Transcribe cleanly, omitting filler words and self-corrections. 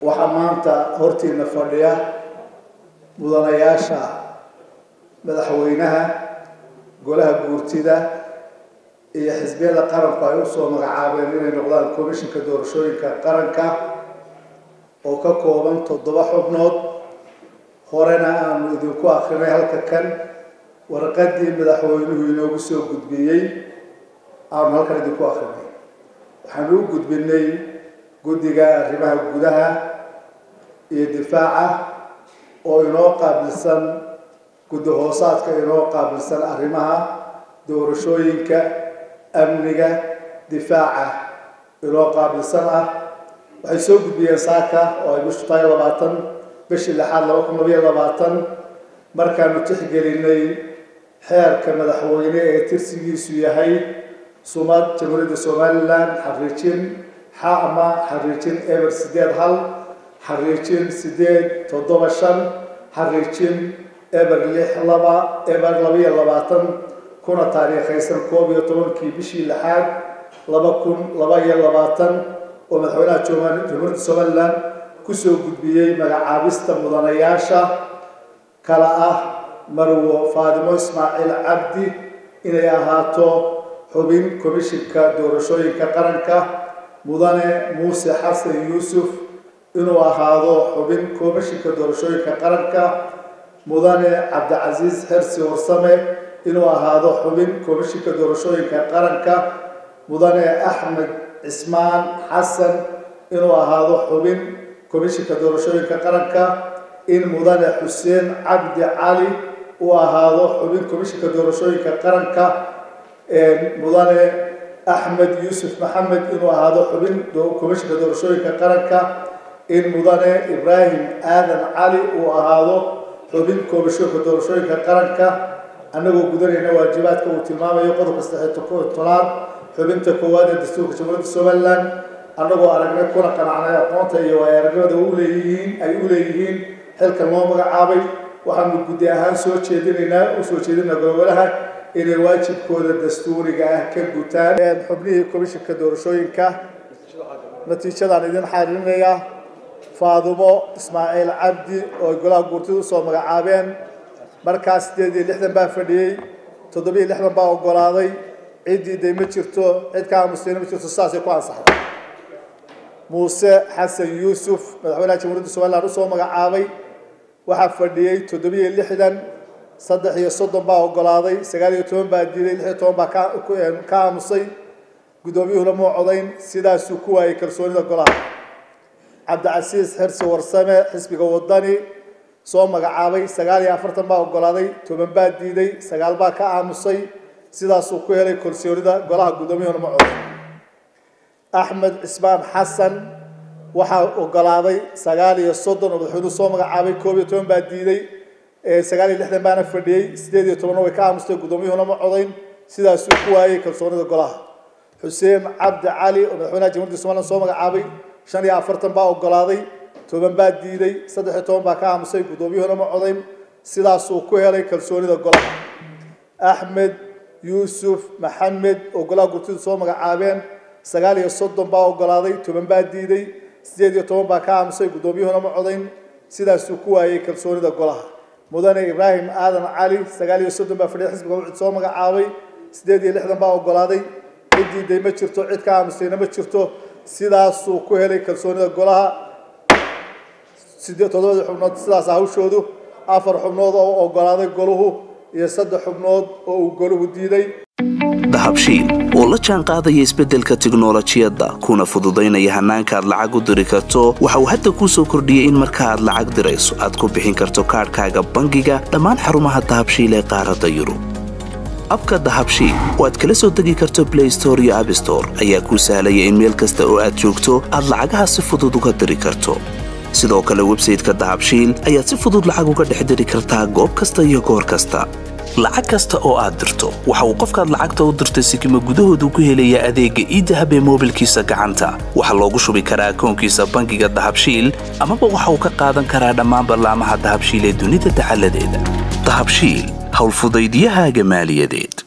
waxaa maanta hortiina fadhiya mudanayaasha madaxweynaha golaha guurtida iyo xisbiyada qaranku ay u soo magacaabeen inay noqdaan komishinka doorashooyinka qaranka oo ka kooban 7 xubnood horena aanu idinku akhrinay halka kan warqadii madaxweynuhu inoogu soo gudbiyey aanu halkan idinku akhrinay waxaanu u gudbinay guddiga arrimaha gudaha iyo difaaca oo inoo qaabilsan guddi hoosaadka inoo qaabilsan arrimaha doorashooyinka amniga difaaca inoo qaabilsan ah waxay soo gudbiyeen saaka oo ay bishu tahay 20 bishii 2022 markaanu tixgelinay xeerka madaxweyne ee tirsigiisu yahay sumad jamhuuriyadda Somaliland xariijin xaama xariijin eber 81 xariijin 875 xariijin eber 62 eber 22 kuna taariikhaysan 12 bishii 6 2022 oo madaxweynaha jamhuuriyadda Somaliland ku soo gudbiyay magacaabista mudanayaasha kala ah Marwo Faadimo Ismaaciil Cabdi inay ahaato xubin komishinka doorashooyinka qaranka mudane Muuse Xasan Yuusuf inuu ahaado xubin komishinka doorashooyinka qaranka mudane Cabdicaziis Xirsi Warsame inuu ahaado xubin komishinka doorashooyinka qaranka mudane Axmed Cismaan Xasan inuu ahaado xubin komishinka doorashooyinka qaranka in mudane Xuseen Cabdi Cali uu ahaado xubin komishinka doorashooyinka qaranka mudane Axmed Yuusuf Maxamed inuu ahaado xubin komishinka doorashooyinka qaranka in mudane Ibraahim Aadan Cali uu ahaado xubin komishinka doorashooyinka qaranka anagoo gudanayna waajibaadka uu tilmaamayo qodobka 13 xubinta koowaad ee dastuurka jamhuuriyadda Somaliland anagoo aragnay kuna qanacnay aqoonta iyo waayo-aragnimada ay u leeyihiin xilkan loo magacaabay waxaanu guddi ahaan soo jeedinaynaa golaha inay waajibkooda dastuuriga ah ka gutaan xubnihii komishinka doorashooyinka natiijadan idin xariirinaya Faadimo Ismaaciil Cabdi oo golaha guurtida soo magacaabeen markaas 60 baa fadhiyay 60 baa ogolaaday ciidii ma jirto cid ka aamusayna ma jirto saasay ku ansaxday Muuse Xasan Yuusuf madaxweynaha jamhuuriyadda Somaliland soo magacaabay waxa fadhiyay 60 33 baa ogolaaday 19 baa diiday 16 baa ka aamusay gudoomiyuhu lama codayn sidaas uu ku waayay kalsoonida golaha Cabdicaziis Xirsi Warsame xisbiga wadani soo magacaabay 49 baa ogolaaday 10 baa diiday 9 baa ka aamusay sidaas uu ku helay kalsoonida golaha gudoomiyuhu lama codayn Axmed Cismaan Xasan waxa ogolaaday 39 oo madaxweynuhu soo magacaabay 12 baa diiday 69 baana fadhiyay 18 way ka aamustay gudoomiyuhu lama codayn sidaas uu ku waayay kalsoonida golaha Xuseen Cabdi Cali oo madaxweynaha jamhuuriyadda Somaliland soo magacaabay 45 baa ogolaaday 10 baa diiday 13 baa ka aamusay gudoomiyuhu lama codayn sidaas uu ku helay kalsoonida golaha Axmed Yuusuf Maxamed oo golaha guurtida soo magacaabeen 39 baa ogolaaday 10 baa diiday 18 baa ka aamusay gudoomiyuhu lama codayn sidaas uu ku waayay kalsoonida golaha mudane Ibraahim Aadan Cali 39 baa fadhiyay xisbiga wuxuu soo magacaabay 68 baa ogolaaday ciidii ma jirto cid ka aamusayna ma jirto sidaas uu ku helay kalsoonida golaha 7 xubnood sidaas hawshoodu 4 xubnood oo ogolaaday goluhu iyo 3 xubnood oo uu goluhu diiday dahabshiil oo la jaan qaadaya isbeddelka tiknoolajiyadda kuna fududaynaya hannaanka aad lacag u diri karto waxa uu hadda kuu soo kordhiyey in marka aad lacag dirayso aad ku bixin karto kaadhkaaga bangiga dhammaan xarumaha dahabshiil ee qaaradda Yurub abka dahabshiil oo aad kala soo degi karto Play Store iyo App Store ayaa kuu sahlaya in meel kasta oo aad joogto aad lacagaha si fudud uga diri karto sidoo kale website-ka dahabshiil ayaad si fudud lacag uga dhex diri kartaa goob kasta iyo goor kasta lacag kasta oo aad dirto waxa uu qofkaad lacagta u dirtay sikimo gudahoodu ku helaya adeegga e-dahab ee moobilkiisa gacanta waxa loogu shubi karaa akoonkiisa bangiga dahabshiil ama waxa uu ka qaadan karaa dhammaan barnaamijyada dahabshiil ee dunida taxalladeeda dahabshiil hawl fudaydiyahaaga maaliyadeed